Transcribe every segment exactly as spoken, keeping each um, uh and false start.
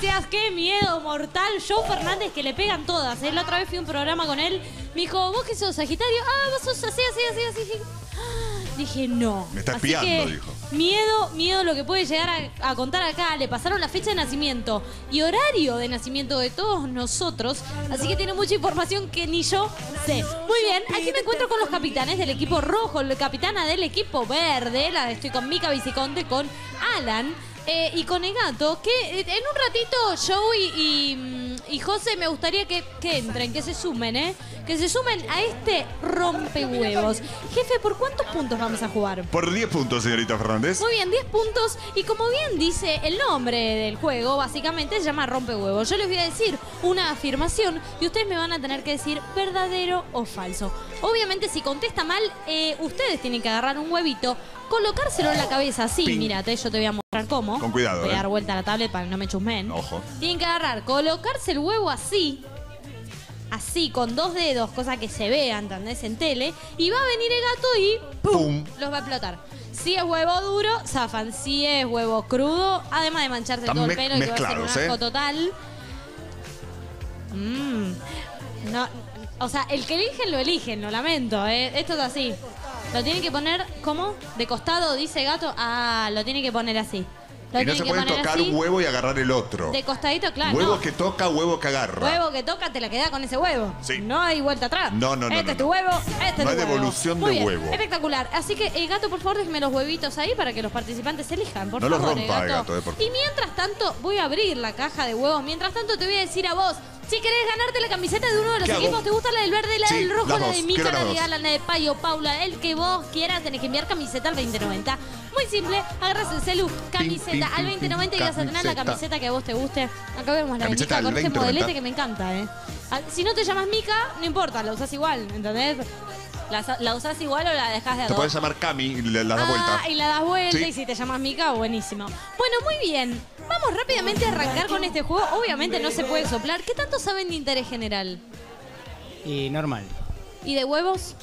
Gracias, qué miedo mortal. Joe Fernández, que le pegan todas. ¿eh? La otra vez fui a un programa con él. Me dijo, ¿vos qué sos, Sagitario? Ah, vos sos así, así, así, así. Dije, ah, dije no. Me está Así espiando, que, dijo. Miedo, miedo lo que puede llegar a, a contar acá. Le pasaron la fecha de nacimiento y horario de nacimiento de todos nosotros. Así que tiene mucha información que ni yo sé. Muy bien, aquí me encuentro con los capitanes del equipo rojo, la capitana del equipo verde. La, estoy con Mica Viciconte, con Alan. Eh, y con el gato, que eh, en un ratito Joe y, y, y José me gustaría que, que entren, que se sumen, ¿eh? Que se sumen a este rompehuevos. Jefe, ¿por cuántos puntos vamos a jugar? Por diez puntos, señorita Fernández. Muy bien, diez puntos. Y como bien dice el nombre del juego, básicamente se llama rompehuevos. Yo les voy a decir una afirmación y ustedes me van a tener que decir verdadero o falso. Obviamente, si contesta mal, eh, ustedes tienen que agarrar un huevito, colocárselo en la cabeza así. Ping. Mírate, yo te voy a mostrar cómo. Con cuidado, Voy a eh. dar vuelta a la tablet para que no me chusmen. Ojo. Tienen que agarrar, colocarse el huevo así. Así, con dos dedos, cosa que se vea, ¿entendés? En tele. Y va a venir el gato y ¡pum! Pum. Los va a explotar. Si es huevo duro, zafan. Si es huevo crudo, además de mancharse Están todo el me- pelo y que va a ser un mezclados, asco ¿eh? total. Mm. No, o sea, el que eligen, lo eligen, lo lamento, ¿eh? Esto es así. Lo tienen que poner, ¿cómo? De costado, dice gato. Ah, lo tiene que poner así. Lo Y no tienen se que puede poner tocar así. un huevo y agarrar el otro. De costadito, claro. Huevo no. que toca, huevo que agarra. Huevo que toca, te la queda con ese huevo. Sí. No hay vuelta atrás. No, no, no, Este no, es tu no. huevo, este es tu No hay huevo. devolución Muy de bien, huevo. espectacular. Así que, eh, gato, por favor, déjeme los huevitos ahí para que los participantes elijan, por No los favor. rompa, eh, eh, gato, eh, por favor. Y mientras tanto, voy a abrir la caja de huevos. Mientras tanto, te voy a decir a vos, si querés ganarte la camiseta de uno de los ¿Qué hago? equipos, ¿te gusta la del verde, la Sí, del rojo, las la dos. de Mica, Quiero la las de dos. Alan, la de Payo, Paula, el que vos quieras? Tenés que enviar camiseta al veinte noventa. Muy simple, agarras el celu, camiseta pim, al pim, veinte noventa y pim, vas a tener la camiseta. camiseta que a vos te guste. Acá vemos la de Camiseta Mica al con este veinte noventa. modelete que me encanta, ¿eh? Ah, Si no te llamas Mica, no importa, la usás igual, ¿entendés? La, la usás igual o la dejás de Te adorno. pueden llamar Cami y le la das Ah, vuelta. y la das vuelta Sí. y si te llamas Mica, buenísimo. Bueno, muy bien. Vamos rápidamente a arrancar con este juego. Obviamente no se puede soplar. ¿Qué tanto saben de interés general? Y normal. ¿Y de huevos?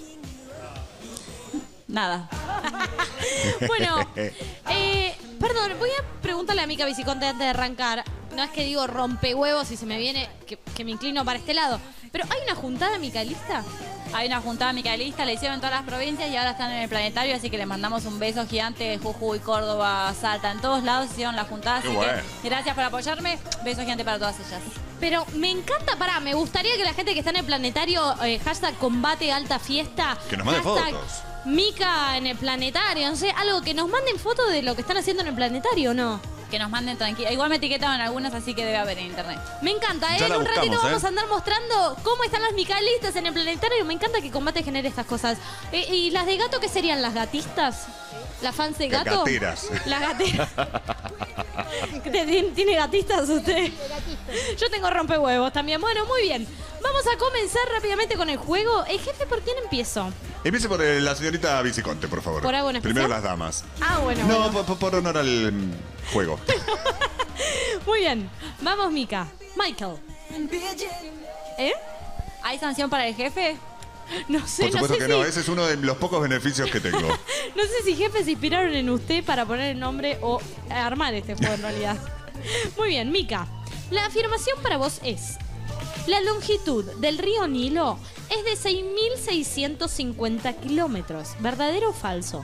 Nada. Bueno, eh, perdón, voy a preguntarle a Mica Viciconte antes de arrancar. No es que digo rompehuevos y se me viene que, que me inclino para este lado. Pero ¿hay una juntada micalista? Hay una juntada micaelista, la hicieron en todas las provincias y ahora están en el planetario, así que les mandamos un beso gigante. Jujuy, Córdoba, Salta, en todos lados hicieron la juntada. Qué Así bueno. que gracias por apoyarme. Beso gigante para todas ellas. Pero me encanta, pará, me gustaría que la gente que está en el planetario, eh, hashtag combate alta fiesta, Que nos mande hashtag fotos. Mica en el planetario, no sé, algo que nos manden fotos de lo que están haciendo en el planetario, ¿o no? Que nos manden tranquila. Igual me etiquetaban algunas, así que debe haber en internet. Me encanta, ¿eh? Ya En la un ratito buscamos, vamos ¿eh? a andar mostrando cómo están las micalistas en el planetario. Me encanta que Combate genere estas cosas. Eh, ¿Y las de gato qué serían? ¿Las gatistas? ¿Las fans de Las gato? gateras. Las gateras. ¿Tiene, tiene gatistas usted? Yo tengo rompehuevos también. Bueno, muy bien. Vamos a comenzar rápidamente con el juego. El jefe, ¿por quién empiezo? Empiece por eh, la señorita Viciconte, por favor. ¿Por algo en especial? Primero las damas. Ah, bueno. No, bueno. por, por- por honor al mm, juego. Muy bien. Vamos, Mica. Michael. ¿Eh? ¿Hay sanción para el jefe? No sé, Por no supuesto sé que si... no, ese es uno de los pocos beneficios que tengo. No sé si jefes se inspiraron en usted para poner el nombre o armar este juego en realidad. Muy bien, Mica. La afirmación para vos es: la longitud del río Nilo es de seis mil seiscientos cincuenta kilómetros. ¿Verdadero o falso?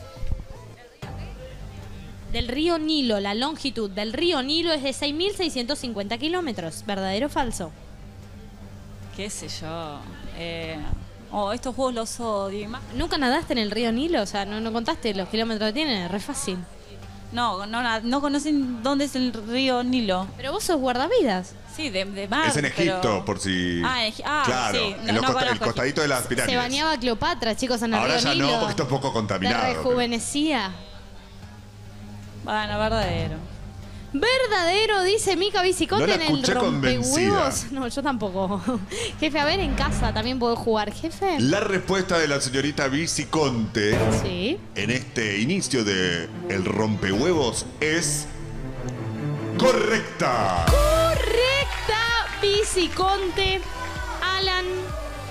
Del río Nilo, la longitud del río Nilo es de seis mil seiscientos cincuenta kilómetros. ¿Verdadero o falso? ¿Qué sé yo? Eh... Oh, estos juegos los odio. Ima- ¿Nunca nadaste en el río Nilo? O sea, no, no contaste los kilómetros que tiene, es re fácil. No, no, na- no conocen dónde es el río Nilo. Pero vos sos guardavidas. Sí, de, de mar. es en Egipto, pero- por si. Ah, en Egi- ah, claro, sí. No, en los no costa- el conozco costadito de las pirámides. Se bañaba Cleopatra, chicos, en el Ahora río ya Nilo. no, porque está un poco Te contaminado. rejuvenecía. Bueno, verdadero. Verdadero, dice Mica Viciconte No la en el escuché rompehuevos. convencida. No, yo tampoco. Jefe, a ver, en casa también puedo jugar. Jefe. La respuesta de la señorita Viciconte Sí. en este inicio de El Rompehuevos es correcta. Correcta, Viciconte. Alan,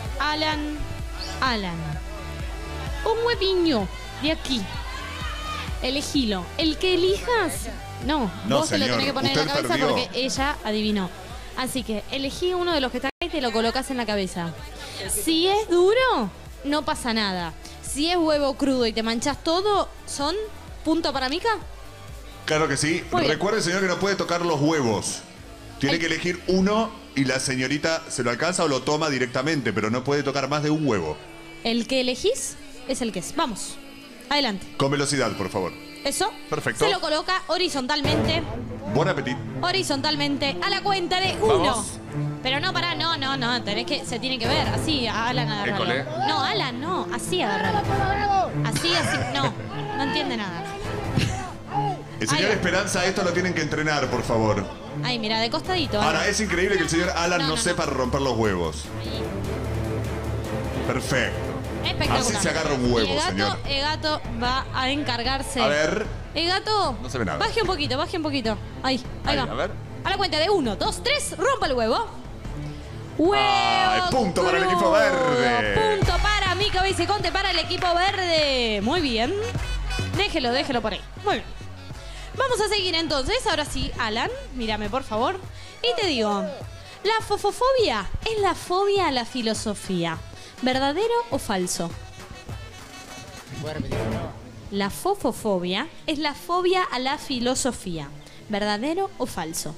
Alan, Alan. Un hueviño de aquí. Elegilo. El que elijas, no, No, vos te lo señor, tenés que poner en la usted cabeza perdió. porque ella adivinó. Así que elegí uno de los que está acá y te lo colocas en la cabeza. Si es duro, no pasa nada. Si es huevo crudo y te manchas todo, ¿son punto para Mica? Claro que sí. Muy bien. Recuerde, señor, que no puede tocar los huevos. Tiene El- que elegir uno y la señorita se lo alcanza o lo toma directamente, pero no puede tocar más de un huevo. El que elegís es el que es. Vamos, adelante. Con velocidad, por favor. Eso. Perfecto. Se lo coloca horizontalmente. Buen apetito. Horizontalmente a la cuenta de uno. Vamos. Pero no, pará, no, no, no, tenés que, se tiene que ver, así, a Alan agarrarlo. École. No, Alan, no, así agarrarlo. Así, así, no, no entiende nada. El señor Ahí. Esperanza, esto lo tienen que entrenar, por favor. Ahí, mira, de costadito. Ahora, Alan. es increíble que el señor Alan No, no, no, sepa romper los huevos. Ahí. Perfecto. Espectacular. Así se agarra un huevo, Y el gato, señor. el gato va a encargarse. A ver. El gato. No se ve nada. Baje un poquito, baje un poquito. Ahí, ahí, Ahí, va. a ver. A la cuenta de uno, dos, tres, rompa el huevo. ¡Huevo! Ay, punto para el equipo crudo. verde. Punto para Mica Viciconte, para el equipo verde. Muy bien. Déjelo, déjelo por ahí. Muy bien. Vamos a seguir entonces. Ahora sí, Alan, mírame por favor. Y te digo, la fofofobia es la fobia a la filosofía. ¿Verdadero o falso? ¿Puedes repetir de nuevo? La fofofobia es la fobia a la filosofía. ¿Verdadero o falso?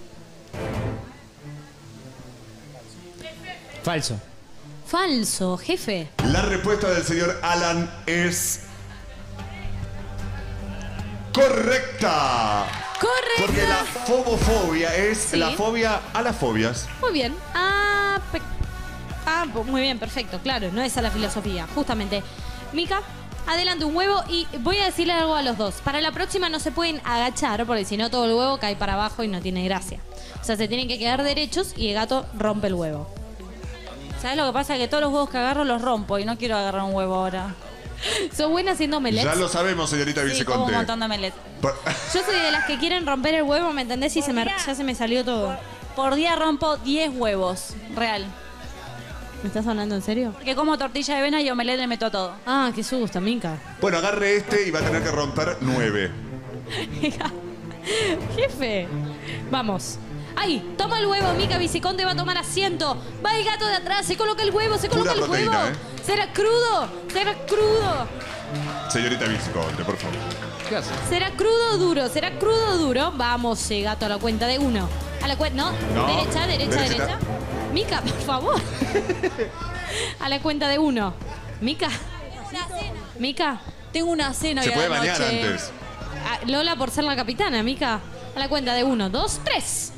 Falso. Falso, jefe. La respuesta del señor Alan es correcta. Correcto. Porque la fobofobia es Sí. la fobia a las fobias. Muy bien. Ah, pe- ah, pues muy bien, perfecto. Claro, no es a la filosofía, justamente. Mica, adelante un huevo y voy a decirle algo a los dos. Para la próxima no se pueden agachar porque si no todo el huevo cae para abajo y no tiene gracia. O sea, se tienen que quedar derechos y el gato rompe el huevo. ¿Sabes lo que pasa? Que todos los huevos que agarro los rompo y no quiero agarrar un huevo ahora. ¿Sos buena haciendo omelets? Ya lo sabemos, señorita Sí, como un Viceconte. montón de omelette. Por- Yo soy de las que quieren romper el huevo, ¿me entendés? Y se me, ya se me salió todo. Por día rompo diez huevos, real. ¿Me estás hablando en serio? Porque como tortilla de avena y omelette le meto a todo. Ah, qué susto, Mica. Bueno, agarre este y va a tener que romper nueve. Jefe. Vamos. Ahí, toma el huevo, Mica Viciconte va a tomar asiento. Va el gato de atrás, se coloca el huevo, se coloca Pura el proteína, huevo. ¿eh? ¿Será crudo? ¿Será crudo? Señorita Viceconte, por favor. ¿Qué hace? ¿Será crudo o duro? ¿Será crudo o duro? Vamos, eh, gato, a la cuenta de uno. A la cuenta, ¿no? No. Derecha, derecha, Derechita. derecha. Mica, por favor. A la cuenta de uno. Mica. Mica. Tengo una cena Se hoy a puede la bañar noche. antes. Ah, Lola por ser la capitana, Mica. A la cuenta de uno, dos, tres.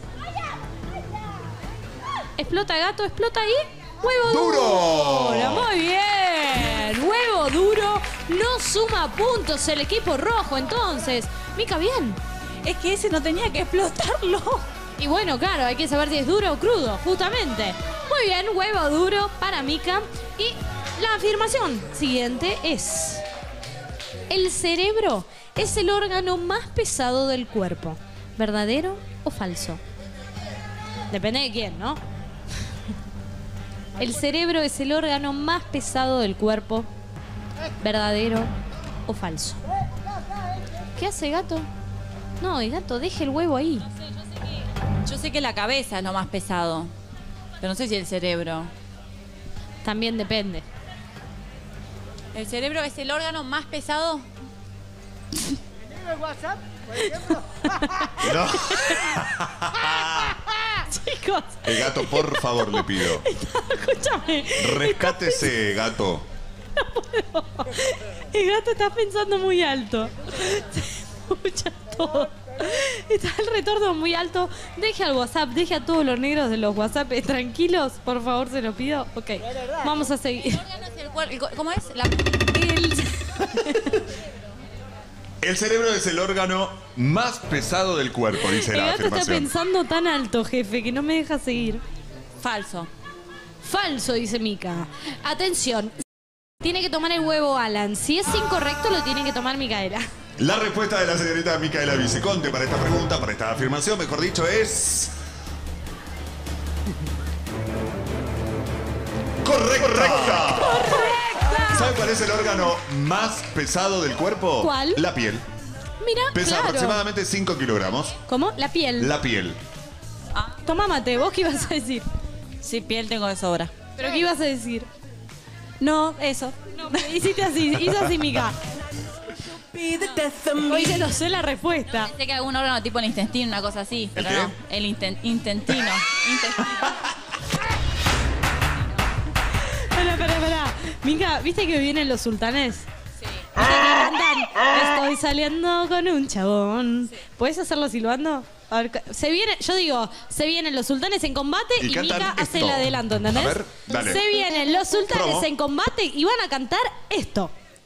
Explota gato, explota ahí. Huevo ¡Duro! duro. Muy bien. Huevo duro. No suma puntos el equipo rojo entonces. Mica, bien. Es que ese no tenía que explotarlo. Y bueno, claro, hay que saber si es duro o crudo, justamente. Muy bien, huevo duro para Mica. Y la afirmación siguiente es: el cerebro es el órgano más pesado del cuerpo. ¿Verdadero o falso? Depende de quién, ¿no? El cerebro es el órgano más pesado del cuerpo. ¿Verdadero o falso? ¿Qué hace, gato? No, el gato, deje el huevo ahí. Yo sé que la cabeza es lo más pesado, pero no sé si el cerebro. También depende. ¿El cerebro es el órgano más pesado? No. Chicos, El gato, por favor, le pido. escúchame. Rescátese, gato. El gato está pensando muy alto. Se escucha todo. Está el retorno muy alto. Deje al WhatsApp, deje a todos los negros de los WhatsApp eh, tranquilos, por favor, se lo pido. Ok, vamos a seguir. órgano es el cuer- el cu- ¿Cómo es? La- El- El cerebro es el órgano más pesado del cuerpo, dice El la gato está afirmación. pensando tan alto, jefe, que no me deja seguir. Falso. Falso, dice Mica. Atención. Tiene que tomar el huevo Alan. Si es incorrecto, lo tiene que tomar Micaela. La respuesta de la señorita Micaela Viceconte para esta pregunta, para esta afirmación, mejor dicho, es... ¡Correcta! ¡Correcta! ¿Sabe cuál es el órgano más pesado del cuerpo? ¿Cuál? La piel. Mira, Pesa claro. aproximadamente cinco kilogramos. ¿Cómo? La piel. La piel. Tomá mate, ¿vos qué ibas a decir? Sí, piel tengo de sobra. ¿Pero qué ibas a decir? No, eso. No, me hiciste así, hizo así, Mica. Hoy se lo sé la respuesta. Pensé que algún órgano tipo el intestino, una cosa así. ¿El Pero qué? no, el inten- intestino. Intestino. Pará, pará, pará. Mica, ¿viste que vienen los sultanes? Sí. ¿Viste que cantan? Estoy saliendo con un chabón. ¿Puedes hacerlo silbando? A ver, ca- se viene, yo digo, se vienen los sultanes en combate Y y, cantan Mica hace esto. el adelanto, ¿entendés? A ver, dale. Se vienen los sultanes Promo. en combate y van a cantar esto.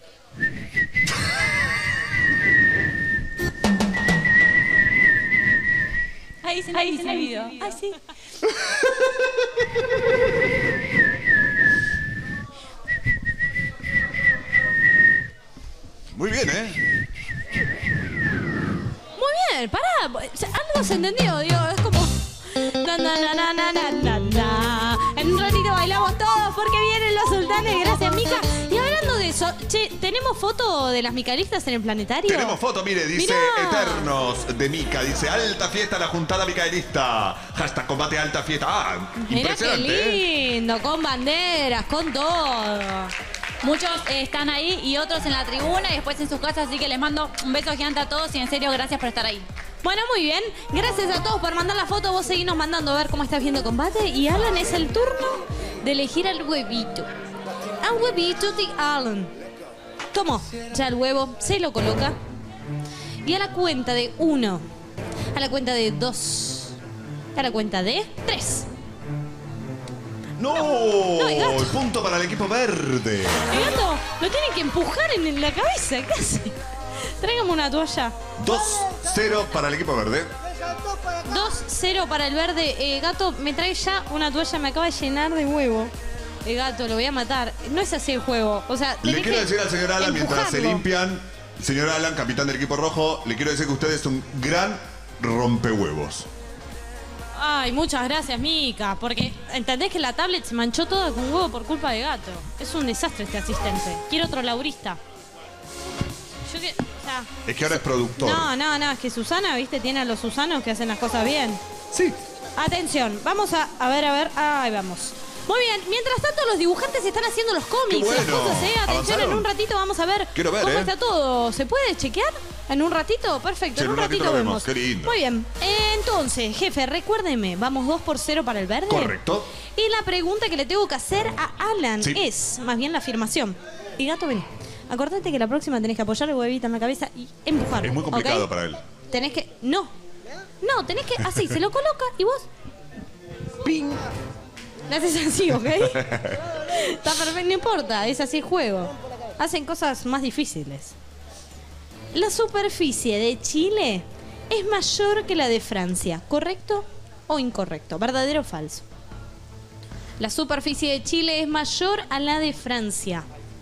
Ahí se ahí el video. Ay, sí. Muy bien, ¿eh? Muy bien, pará. Algo se entendió, digo, es como. Na, na, na, na, na, na, na, na. En un ratito bailamos todos porque vienen los sultanes. Gracias, Mica. Y hablando de eso, che, ¿tenemos foto de las micaelistas en el planetario? Tenemos foto, mire, dice Mirá. Eternos de Mica. Dice alta fiesta la juntada micaelista. Hashtag combate alta fiesta. Ah, Mirá qué impresionante, ¿eh? lindo, con banderas, con todo. Muchos eh, están ahí y otros en la tribuna y después en sus casas, así que les mando un beso gigante a todos y en serio, gracias por estar ahí. Bueno, muy bien. Gracias a todos por mandar la foto. Vos seguinos mandando a ver cómo estás viendo combate. Y Alan, es el turno de elegir al huevito. Al huevito de Alan. Tomó ya el huevo, se lo coloca. Y a la cuenta de uno, a la cuenta de dos, a la cuenta de tres. ¡No! el gato. Punto para el equipo verde. El gato lo tienen que empujar en la cabeza, ¿qué hace? Tráigame una toalla. dos cero para el equipo verde. dos cero para el verde. Eh, gato, me trae ya una toalla, me acaba de llenar de huevo. Eh, gato, lo voy a matar. No es así el juego. O sea, Le tenés quiero que decir al señor Alan mientras se empujarlo. limpian. Señor Alan, capitán del equipo rojo, le quiero decir que usted es un gran rompehuevos. Ay, muchas gracias, Mica. Porque entendés que la tablet se manchó toda con huevo por culpa de gato. Es un desastre este asistente. Quiero otro laurista. Yo que, o sea, Es que ahora es productor. no, no, no, es que Susana, viste, tiene a los Susanos que hacen las cosas bien. Sí. Atención, vamos a, a ver, a ver, ahí vamos. Muy bien, mientras tanto los dibujantes están haciendo los cómics, Qué bueno. las cosas, ¿eh? Atención, Avanzaron. en un ratito vamos a ver, Quiero ver, cómo ¿eh? está todo. ¿Se puede chequear? ¿En un ratito? Perfecto, Sí, en un ratito, lo vemos. Qué lindo. Muy bien, entonces, jefe, recuérdeme, vamos dos por cero para el verde. Correcto. Y la pregunta que le tengo que hacer a Alan Sí. es, más bien la afirmación. Y gato, vení. Acordate que la próxima tenés que apoyar el huevito en la cabeza y empujarlo. Es muy complicado ¿ok? para él. Tenés que. No. No, tenés que. Así, se lo coloca y vos. ¡Ping! Le haces así, ¿ok? Está perfecto, no importa, es así el juego. Hacen cosas más difíciles. La superficie de Chile es mayor que la de Francia, ¿correcto o incorrecto? ¿Verdadero o falso? La superficie de Chile es mayor a la de Francia.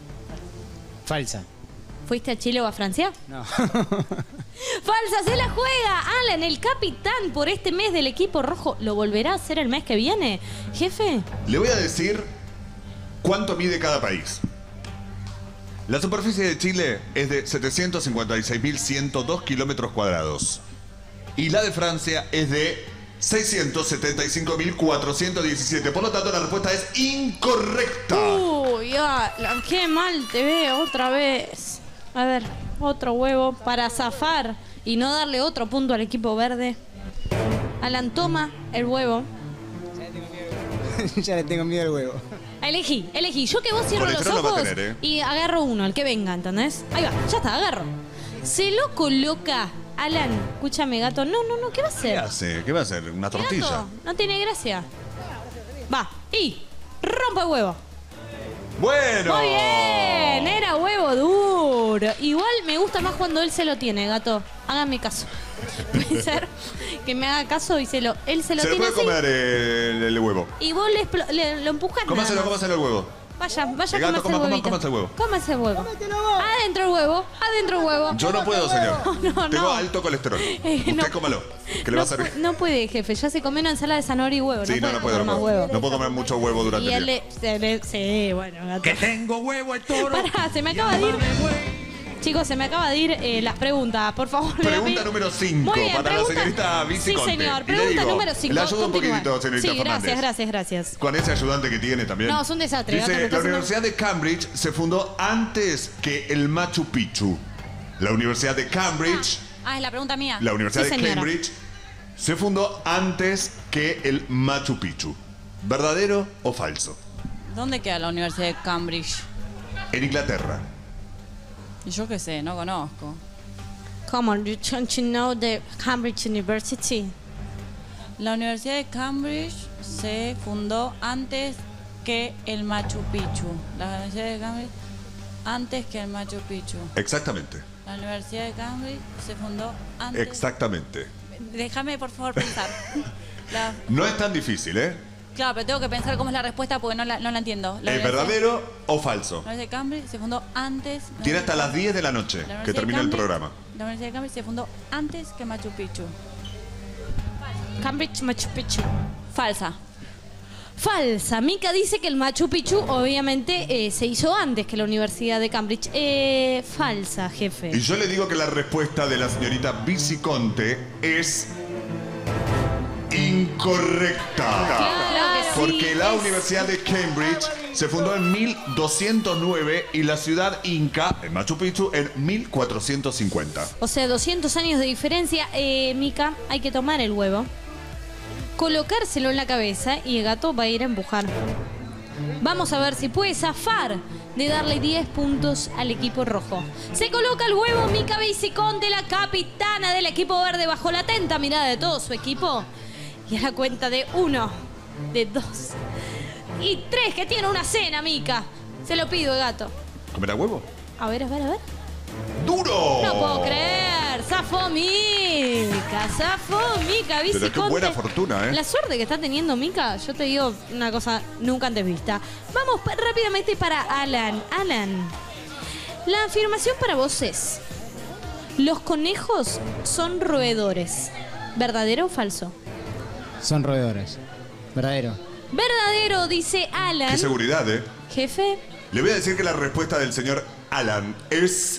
Falsa. ¿Fuiste a Chile o a Francia? No. Falsa, se la juega. Alan, el capitán por este mes del equipo rojo, ¿lo volverá a hacer el mes que viene? Jefe, Le voy a decir cuánto mide cada país. La superficie de Chile es de setecientos cincuenta y seis mil ciento dos kilómetros cuadrados. Y la de Francia es de seiscientos setenta y cinco mil cuatrocientos diecisiete. Por lo tanto, la respuesta es incorrecta. uy, ya, la- qué mal te veo otra vez. A ver, otro huevo para zafar y no darle otro punto al equipo verde. Alan, toma el huevo. Ya le tengo miedo al huevo. Elegí, elegí. Yo que vos cierro los Colesterol lo va a ojos tener, ¿eh? y agarro uno, el que venga, ¿entendés? Ahí va, ya está, agarro. Se lo coloca. Alan, escúchame, gato. No, no, no, ¿qué va a ¿Qué hacer? hace? ¿Qué va a hacer? ¿Una ¿Qué tortilla? gato? No tiene gracia. Va, y rompe el huevo. Bueno. Muy bien, era huevo duro. Igual me gusta más cuando él se lo tiene, gato. Háganme caso. Puede ser que me haga caso y se lo, él se lo Se lo tiene puede así. comer el, el huevo. Y vos le, explo- le- lo empujás. Cómaselo, nada más. cómaselo el huevo. Vaya, vaya, El gato, cómase coma, el coma, huevito. cómase el huevo. Cómase el huevo. Adentro el huevo, adentro el huevo. Yo no puedo, señor. No, Tengo no. alto colesterol. Eh, Usted no. cómalo, que le no, va a servir. pu- no puede, jefe. Ya se comió una ensalada de zanahoria y huevo. Sí, no, puede no puedo, comer no más puedo. huevo. No puedo comer mucho huevo durante Y el él día. le, se le- sí, bueno, gato. Que tengo huevo el toro. Pará, se me acaba de ir. Chicos, se me acaba de ir eh, las preguntas. Por favor, le Pregunta pido- número cinco Muy bien, para pregunta- la señorita Vici Sí, Conte. señor. Y le Pregunta digo, número cinco. le ayudo un Continúa. poquitito, señorita Sí, gracias, Fernández. gracias, gracias. Con ese ayudante que tiene también. No, es un desastre, gato, me Dice, está la haciendo- Universidad de Cambridge se fundó antes que el Machu Picchu. La Universidad de Cambridge, Ah, es la pregunta mía. la Universidad Sí, de señora. Cambridge, se fundó antes que el Machu Picchu. ¿Verdadero o falso? ¿Dónde queda la Universidad de Cambridge? En Inglaterra. Y yo qué sé, no conozco. Come on, you don't you know the Cambridge University? La Universidad de Cambridge se fundó antes que el Machu Picchu. La Universidad de Cambridge antes que el Machu Picchu. Exactamente. La Universidad de Cambridge se fundó antes. Exactamente. Déjame por favor pensar. La- No es tan difícil, ¿eh? Claro, pero tengo que pensar cómo es la respuesta porque no la, no la entiendo. La ¿Es Universidad- verdadero o falso? La Universidad de Cambridge se fundó antes. Tiene hasta las diez de la noche La Universidad que de termina el Cambridge- programa. La Universidad de Cambridge se fundó antes que Machu Picchu. Cambridge Machu Picchu. Falsa. Falsa. Mika dice que el Machu Picchu obviamente eh, se hizo antes que la Universidad de Cambridge. Eh, falsa, jefe. Y yo le digo que la respuesta de la señorita Vici Conte es incorrecta. Claro que sí, Porque la es- Universidad de Cambridge se fundó en mil doscientos nueve y la ciudad inca, en Machu Picchu, en mil cuatrocientos cincuenta. O sea, doscientos años de diferencia. Eh, Mika, hay que tomar el huevo, colocárselo en la cabeza y el gato va a ir a empujar. Vamos a ver si puede zafar de darle diez puntos al equipo rojo. Se coloca el huevo Mika Conte, la capitana del equipo verde, bajo la atenta mirada de todo su equipo. Y a la cuenta de uno, de dos y tres, que tiene una cena, Mika. Se lo pido, el gato. ¿Comerá huevo? A ver, a ver, a ver. ¡Duro! No puedo creer. Zafó Mika. Zafó Mika. Pero qué Viciconte. buena fortuna, ¿eh? La suerte que está teniendo Mika, yo te digo una cosa nunca antes vista. Vamos pa- rápidamente para Alan. Alan, la afirmación para vos es: los conejos son roedores. ¿Verdadero o falso? Son roedores. Verdadero. Verdadero, dice Alan. Qué seguridad, ¿eh? Jefe. Le voy a decir que la respuesta del señor Alan es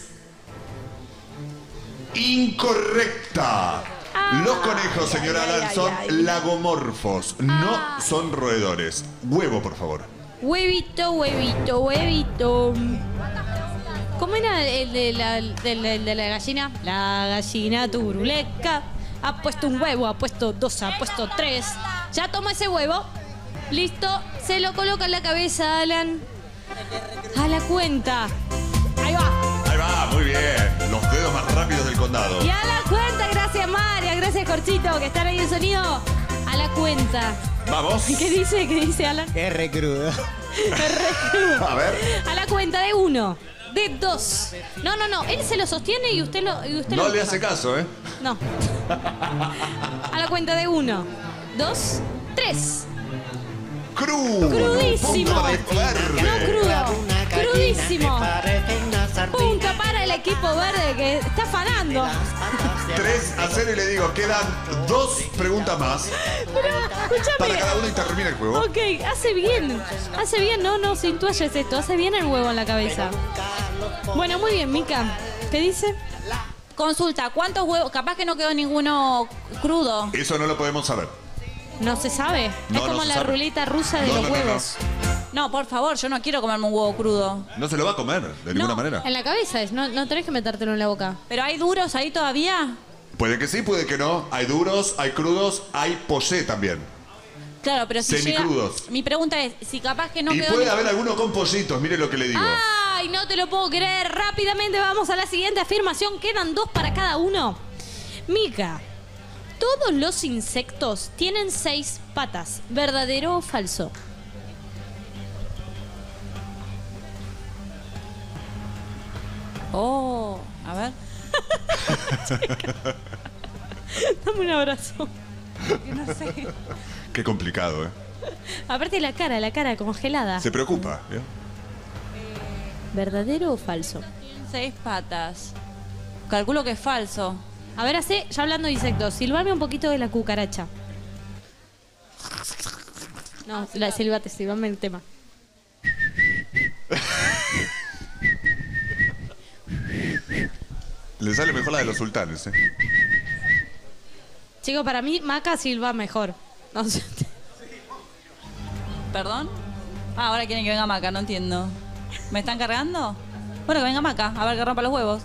incorrecta. Los conejos, señor ay, Alan, ay, son ay. lagomorfos, no son roedores. Huevo, por favor. Huevito, huevito, huevito. ¿Cómo era el de la, de la- el de la gallina? La gallina turuleca ha puesto un huevo, ha puesto dos, ha puesto tres. Ya toma ese huevo. Listo, se lo coloca en la cabeza, Alan. A la cuenta. Ahí va. Ahí va, muy bien. Los dedos más rápidos del condado. Y a la cuenta, gracias María, gracias Corchito, que están ahí en sonido. A la cuenta. Vamos. ¿Qué dice? ¿Qué dice Alan? Es re crudo. A ver. A la cuenta de uno, de dos. No, no, no. Él se lo sostiene y usted lo. Y usted No lo le empuja. hace caso, ¿eh? No. A la cuenta de uno, dos, tres. Crudo. Crudísimo. Punto para el equipo verde. No crudo. Crudísimo. Punto para el equipo verde que está afanando. tres a cero y le digo, quedan dos preguntas más Pero, para escúchame. cada uno y termina el juego. Ok, hace bien. Hace bien, no, no, sin toallas esto. Hace bien el huevo en la cabeza. Bueno, muy bien, Mika. ¿Qué dice? Consulta, ¿cuántos huevos? Capaz que no quedó ninguno crudo. Eso no lo podemos saber. No se sabe. No, es como no se la sabe. ruleta rusa de No, los no, no, no. huevos. No, por favor, yo no quiero comerme un huevo crudo. No se lo va a comer, de ninguna manera. En la cabeza es, no, no tenés que metértelo en la boca. ¿Pero hay duros ahí todavía? Puede que sí, puede que no. Hay duros, hay crudos, hay poché también. Claro, pero si llega... Semicrudos. Mi pregunta es, si capaz que no y quedó... puede ni- haber alguno con pollitos, mire lo que le digo. ¡Ay, no te lo puedo creer! Rápidamente vamos a la siguiente afirmación. Quedan dos para cada uno. Mika, todos los insectos tienen seis patas. ¿Verdadero o falso? Oh, a ver. Dame un abrazo. No sé. Qué complicado, ¿eh? Aparte la cara, la cara congelada. Se preocupa. ¿eh? ¿Verdadero o falso? Tienen seis patas. Calculo que es falso. A ver, hace, ya hablando de insectos, silbame un poquito de la cucaracha. No, la, silbate, silbame el tema. Le sale mejor la de los sultanes, ¿eh? Chicos, para mí Maca silba mejor. No sé. ¿Perdón? Ah, ahora quieren que venga Maca, no entiendo. ¿Me están cargando? Bueno, que venga Maca, a ver que rompa los huevos.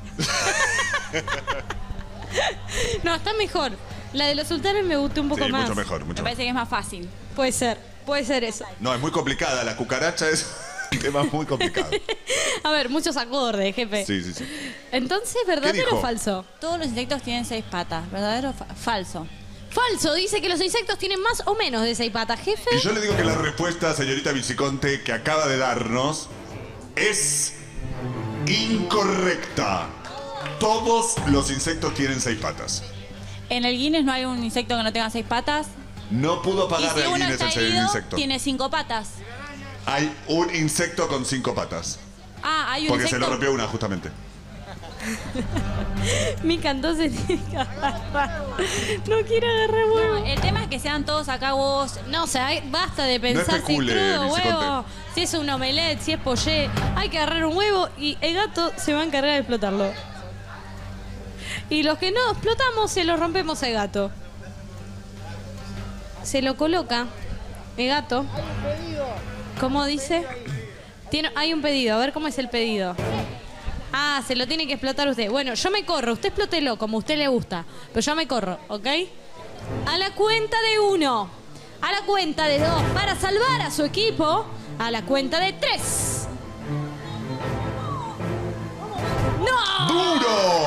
No, está mejor. La de los sultanes me gustó un poco Sí, más. mucho mejor, Me mucho parece mejor. que es más fácil. Puede ser, puede ser eso. No, es muy complicada. La cucaracha es un tema muy complicado. A ver, muchos acordes, jefe. Sí, sí, sí. Entonces, ¿verdadero dijo? o falso? Todos los insectos tienen seis patas. ¿Verdadero o fa- falso? Falso, dice que los insectos tienen más o menos de seis patas, jefe. Y yo le digo que la respuesta, señorita Viciconte, que acaba de darnos es incorrecta. Todos los insectos tienen seis patas. En el Guinness no hay un insecto que no tenga seis patas. No pudo Y pagarle si al uno Guinness está ese herido, insecto. tiene cinco patas. Hay un insecto con cinco patas. Ah, hay un Porque se insecto. le rompió una, justamente. Mica, entonces tiene que agarrar. No quiere agarrar huevo. No, el tema es que sean todos acá huevos. No, o sea, hay- basta de pensar si es especule, crudo, Viciconte. huevo, si es un omelette, si es pollé. Hay que agarrar un huevo y el gato se va a encargar de explotarlo. Y los que no explotamos, se lo rompemos al gato. Se lo coloca el gato. ¿Cómo dice? Tiene, hay un pedido, a ver cómo es el pedido. Ah, se lo tiene que explotar usted. Bueno, yo me corro, usted explótelo como a usted le gusta. Pero yo me corro, ¿ok? A la cuenta de uno. A la cuenta de dos. Para salvar a su equipo. A la cuenta de tres. ¡No! ¡Duro!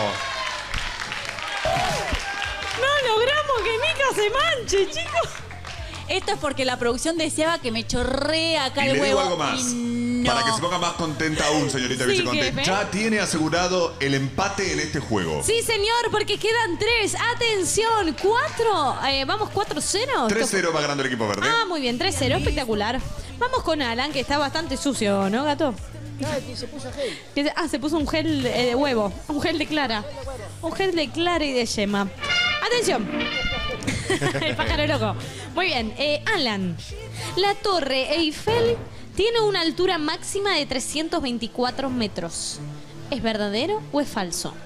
¡No logramos que Mica se manche, chicos! Esto es porque la producción deseaba que me chorree acá Y el le huevo. digo algo más. y no. Para que se ponga más contenta aún, señorita Sí, Viciconte. jefe. Ya tiene asegurado el empate en este juego. Sí, señor, porque quedan tres. ¡Atención! ¡Cuatro! Eh, ¿Vamos cuatro cero? tres cero va ganando el equipo verde. Ah, muy bien, tres cero, espectacular. Vamos con Alan, que está bastante sucio, ¿no, gato? Que se- Ah, se puso un gel eh, de huevo, un gel de clara. Un gel de clara y de yema. ¡Atención! El pájaro loco. Muy bien, eh, Alan. La torre Eiffel tiene una altura máxima de trescientos veinticuatro metros. ¿Es verdadero o es falso?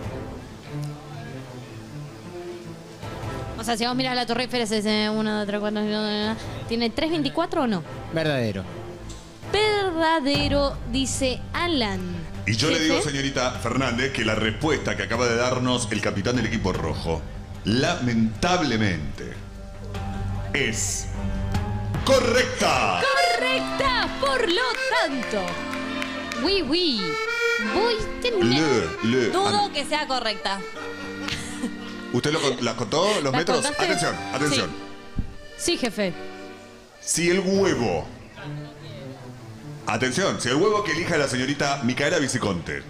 O sea, si vos mirás la torre Eiffel, es ese uno, dos, tres, cuatro, ¿tiene trescientos veinticuatro o no? Verdadero. Verdadero, dice Alan. Y yo le Jefe. digo, señorita Fernández, que la respuesta que acaba de darnos el capitán del equipo rojo, lamentablemente, es correcta. Correcta, por lo tanto. Oui, oui. Voy a tener... Le, le. Dudo que sea correcta. ¿Usted lo, con- la contó, los ¿La metros? contaste? Atención, atención. Sí, jefe. Si el huevo... Atención, si el huevo que elija la señorita Micaela Viciconte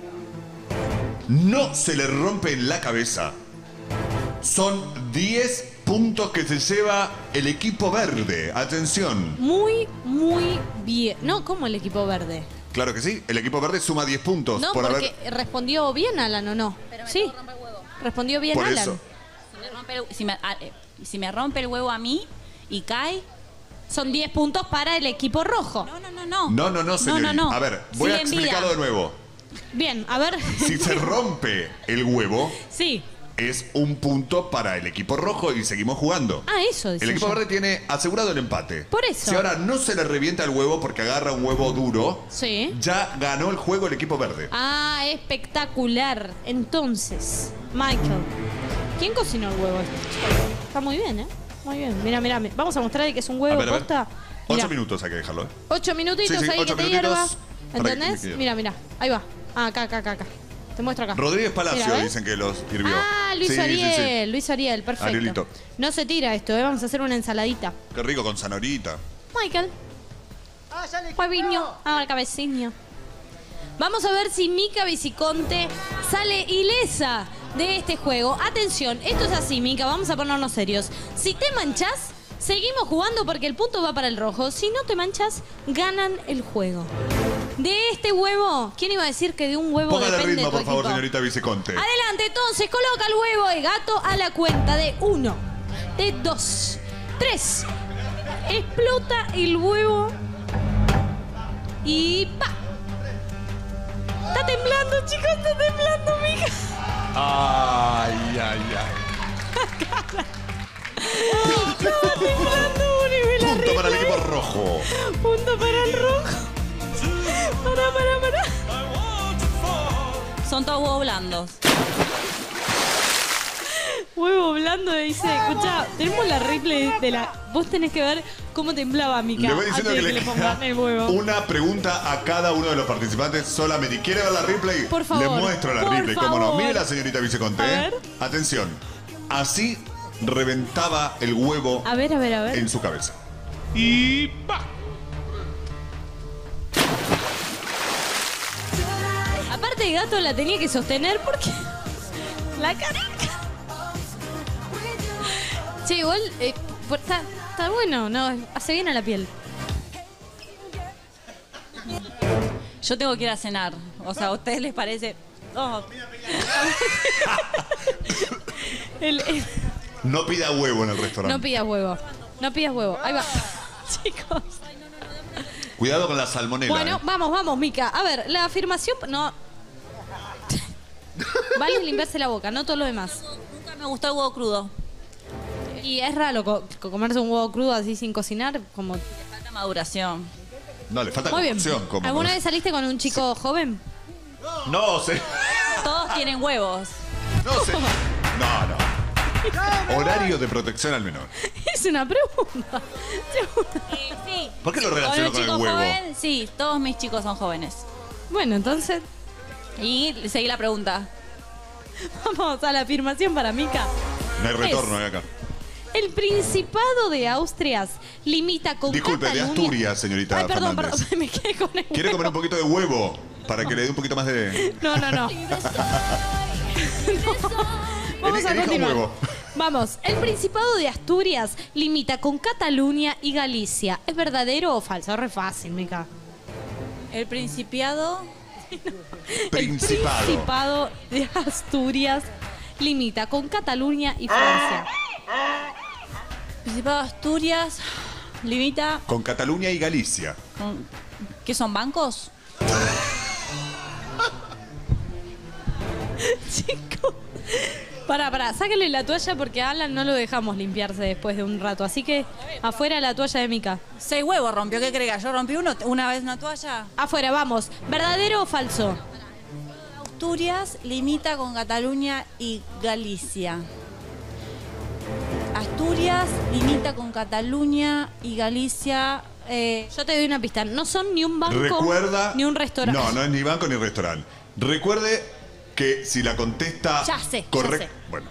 no se le rompe en la cabeza, son diez puntos que se lleva el equipo verde. Atención. Muy, muy bien. No, ¿cómo el equipo verde? Claro que sí, el equipo verde suma diez puntos No, por porque haber... respondió bien Alan, ¿o no? Sí. Respondió bien Por Alan. eso. Si me, rompe el, si, me, ah, eh, si me rompe el huevo a mí y cae. Son diez puntos para el equipo rojo. No, no, no, no. No, no, no, señorita. No, no, no. A ver, voy Sí, a en vida. explicarlo de nuevo. Bien, a ver. Si se rompe el huevo, Sí. es un punto para el equipo rojo y seguimos jugando. Ah, eso decía El equipo yo. verde tiene asegurado el empate. Por eso. Si ahora no se le revienta el huevo porque agarra un huevo duro, Sí. ya ganó el juego el equipo verde. Ah, espectacular. Entonces, Michael, ¿quién cocinó el huevo este? Está muy bien, ¿eh? Muy bien. Mira, mira, vamos a mostrarle que es un A huevo ver, a ver. posta. Ocho Mira, minutos hay que dejarlo, ¿eh? ocho minutitos Sí, sí, ahí ocho que te minutitos hierva. para que ¿Entendés? me quede. Mira, mira. Ahí va. Ah, acá, acá, acá, acá. Te muestro acá. Rodríguez Palacio Mira, ¿ves? dicen que los hirvió. Ah, Luis Sí, sí, Ariel, sí. Luis Ariel, perfecto. Arielito. No se tira esto, ¿eh? Vamos a hacer una ensaladita. Qué rico con zanahorita. Michael. Hueviño. Ah, el cabeciño. Vamos a ver si Mica Viciconte sale ilesa de este juego. Atención, esto es así, Mica, vamos a ponernos serios. Si te manchás, seguimos jugando porque el punto va para el rojo. Si no te manchas, ganan el juego. De este huevo, ¿quién iba a decir que de un huevo Póngale depende ritmo, tu por favor, equipo? señorita Viciconte. Adelante, entonces, coloca el huevo de gato a la cuenta de uno, de dos, tres. Explota el huevo y ¡pa! Está temblando, chicos, está temblando, mija. Ay, ay, ay. Estaba temblando, Uri, la Punto para el replay. equipo rojo. Punto para el rojo. Pará, pará, pará. Son todos huevos blandos. Huevo blando dice, escucha, tenemos la replay de la... Vos tenés que ver cómo temblaba Mica Le voy antes diciendo de que que le le pongan el huevo. queda una pregunta a cada uno de los participantes solamente. ¿Quiere ver la replay? Por favor, Le muestro la por replay, cómo no. favor. Mire la señorita Viceconte. A ¿eh? ver. Atención. Así reventaba el huevo A ver, a ver, a ver. en su cabeza. Y va. Aparte el gato la tenía que sostener porque... La caraca. Che, igual... eh, por- está, está bueno, no, hace bien a la piel. Yo tengo que ir a cenar. O sea, ¿a ustedes les parece? Oh, El- el- No pida huevo en el restaurante. no pidas huevo. No pidas huevo. Ahí va. Chicos. Cuidado con la salmonela. Bueno, ¿eh? vamos, vamos, Mica. A ver, la afirmación... No. Vale limpiarse la boca, no todo lo demás. nunca me gustó el huevo crudo. Y es raro co- co- comerse un huevo crudo así sin cocinar, como... Le falta maduración. No, le falta Muy bien. cocción. como- ¿Alguna vez saliste con un chico joven? No, sé. Todos tienen huevos. No, sé. No, no. Horario de protección al menor. Es una pregunta. Sí, sí. ¿Por qué lo Con relaciono un con el chico huevo? joven, sí, todos mis chicos son jóvenes. Bueno, entonces Y seguí la pregunta. vamos a la afirmación para Mica. No hay retorno Es- ¿eh? acá. El Principado de Asturias limita con Disculpe, de Cataluña... Asturias, señorita Ay, perdón, Fernández. perdón, me quedé con el ¿Quiere huevo. comer un poquito de huevo para que le dé un poquito más de... No, no, no. No. Vamos Eli- a elija un continuar. huevo. Vamos. El Principado de Asturias limita con Cataluña y Galicia. ¿Es verdadero o falso? Es re fácil, Mica. El principiado. Principado. El Principado de Asturias limita con Cataluña y Francia. Principado de Asturias limita Con Cataluña y Galicia. con... ¿Qué son bancos? Chicos. Pará, pará, sáquenle la toalla porque a Alan no lo dejamos limpiarse después de un rato. Así que afuera la toalla de Mica. Seis huevos rompió, ¿qué crees? Yo rompí uno una vez una toalla. Afuera, vamos. ¿Verdadero o falso? Asturias limita con Cataluña y Galicia. Asturias limita con Cataluña y Galicia. eh, Yo te doy una pista. No son ni un banco Recuerda... ni un restaurante. No, no es ni banco ni restaurante. Recuerde que si la contesta... Ya sé, ya correcto. sé. Bueno.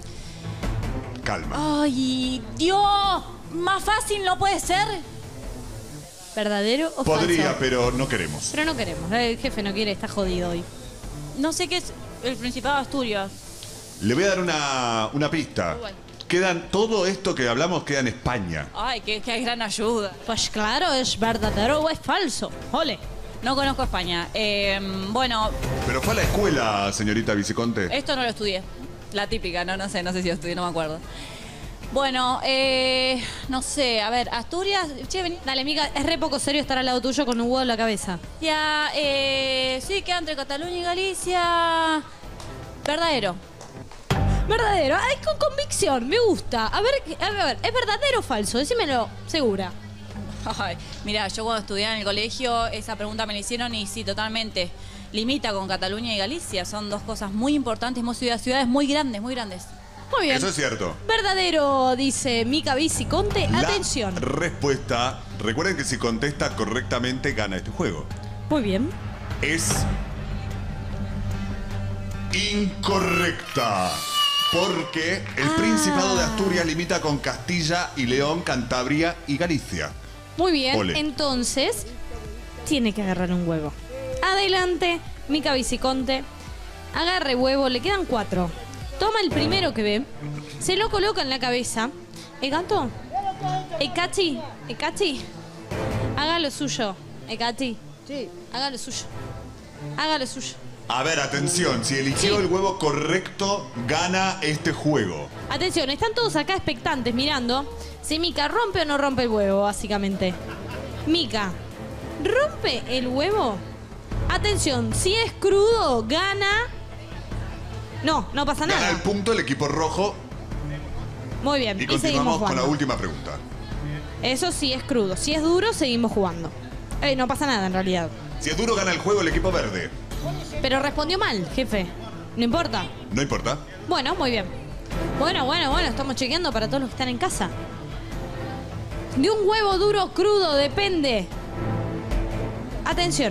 Calma. ¡Ay, Dios! ¿Más fácil no puede ser? ¿Verdadero o Podría, falso? pero no queremos. Pero no queremos. El jefe no quiere, está jodido hoy. No sé qué es el Principado de Asturias. Le voy a dar una, una pista. Igual. Quedan, todo esto que hablamos queda en España. Ay, qué, qué gran ayuda. Pues claro, es verdadero o es falso. Ole. No conozco España. Eh, bueno, Pero fue a la escuela, señorita Viceconte. esto no lo estudié. La típica, no, no sé, no sé si lo estudié, no me acuerdo. Bueno, eh, no sé, a ver, Asturias, che, vení. Dale, Mica, es re poco serio estar al lado tuyo con un huevo en la cabeza. Ya, eh, sí, queda entre Cataluña y Galicia. Verdadero. Verdadero. Ay, con convicción. Me gusta. A ver, a ver, a ver, ¿es verdadero o falso? Decímelo, segura. Ay, mira, yo cuando estudiaba en el colegio, esa pregunta me la hicieron y sí, totalmente. Limita con Cataluña y Galicia. Son dos cosas muy importantes, muy ciudades, ciudades muy grandes, muy grandes. Muy bien. Eso es cierto. Verdadero, dice Mica Viciconte. La Atención. respuesta, recuerden que si contesta correctamente gana este juego. Muy bien. Es incorrecta. Porque el Ah. Principado de Asturias limita con Castilla y León, Cantabria y Galicia. Muy bien. Ole. Entonces, tiene que agarrar un huevo. Adelante, Mica Viciconte. Agarre huevo, le quedan cuatro. Toma el primero que ve, se lo coloca en la cabeza. ¿El gato? ¿Ekachi? ¿Ekachi? Haga lo suyo. ¿Ekachi? Sí. Haga lo suyo. Haga lo suyo. A ver, atención, si eligió Sí. el huevo correcto, gana este juego. Atención, están todos acá expectantes mirando si Mica rompe o no rompe el huevo, básicamente. Mica, ¿rompe el huevo Atención, si es crudo, gana... No, no pasa Gana nada. el punto el equipo rojo. Muy bien, Y y, continuamos seguimos con jugando. la última pregunta. Eso sí es crudo. Si es duro, seguimos jugando. Eh, no pasa nada en realidad. Si es duro, gana el juego el equipo verde. Pero respondió mal, jefe. No importa. No importa. Bueno, muy bien. Bueno, bueno, bueno, estamos chequeando para todos los que están en casa. De un huevo duro o crudo depende. Atención.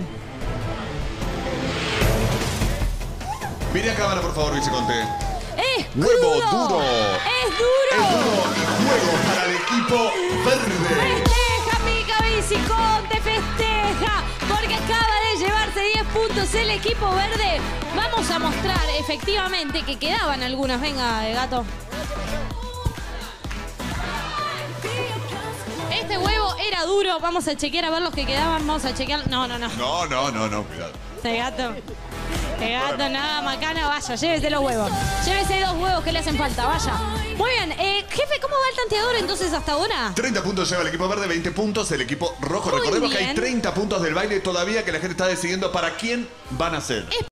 Mire a cámara, por favor, Viceconte. ¡Es Huevo crudo! duro. ¡Es Es duro! duro el juego para el equipo verde. ¡Festeja, Mica Viciconte! ¡Festeja! Porque acaba de llevarse diez puntos el equipo verde. Vamos a mostrar efectivamente que quedaban algunas. Venga, gato. Este huevo era duro. Vamos a chequear a ver los que quedaban. Vamos a chequear. No, no, no. No, no, no, no, cuidado. Este gato. Este gato, nada, macana, vaya, llévese los huevos. Llévese dos huevos que le hacen falta, vaya. Muy bien, eh, jefe, ¿cómo va el tanteador entonces hasta ahora? treinta puntos lleva el equipo verde, veinte puntos el equipo rojo. Muy Recordemos que hay bien. treinta puntos del baile todavía que la gente está decidiendo para quién van a ser.